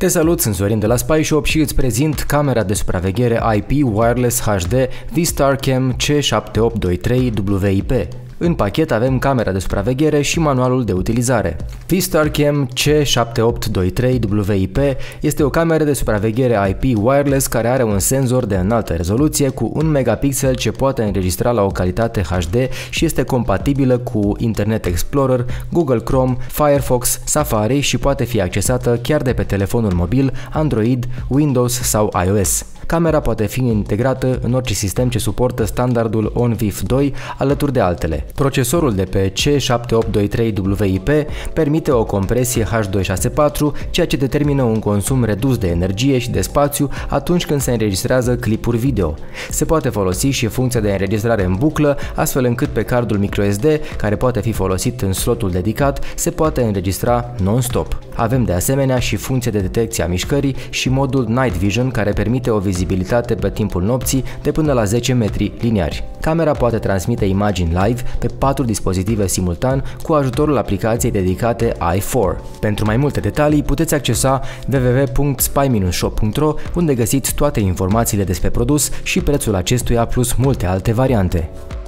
Te salut, sunt Sorin de la SpyShop și îți prezint camera de supraveghere IP Wireless HD V-StarCam C7823 WIP. În pachet avem camera de supraveghere și manualul de utilizare. V-StarCam C7823 WIP este o cameră de supraveghere IP wireless care are un senzor de înaltă rezoluție cu 1 megapixel ce poate înregistra la o calitate HD și este compatibilă cu Internet Explorer, Google Chrome, Firefox, Safari și poate fi accesată chiar de pe telefonul mobil, Android, Windows sau iOS. Camera poate fi integrată în orice sistem ce suportă standardul ONVIF 2 alături de altele. Procesorul de pe C7823 WIP permite o compresie H264, ceea ce determină un consum redus de energie și de spațiu atunci când se înregistrează clipuri video. Se poate folosi și funcția de înregistrare în buclă, astfel încât pe cardul microSD, care poate fi folosit în slotul dedicat, se poate înregistra non-stop. Avem de asemenea și funcție de detecție a mișcării și modul Night Vision, care permite o vizibilitate pe timpul nopții de până la 10 metri liniari. Camera poate transmite imagini live pe 4 dispozitive simultan cu ajutorul aplicației dedicate i4. Pentru mai multe detalii puteți accesa www.spy-shop.ro, unde găsiți toate informațiile despre produs și prețul acestuia plus multe alte variante.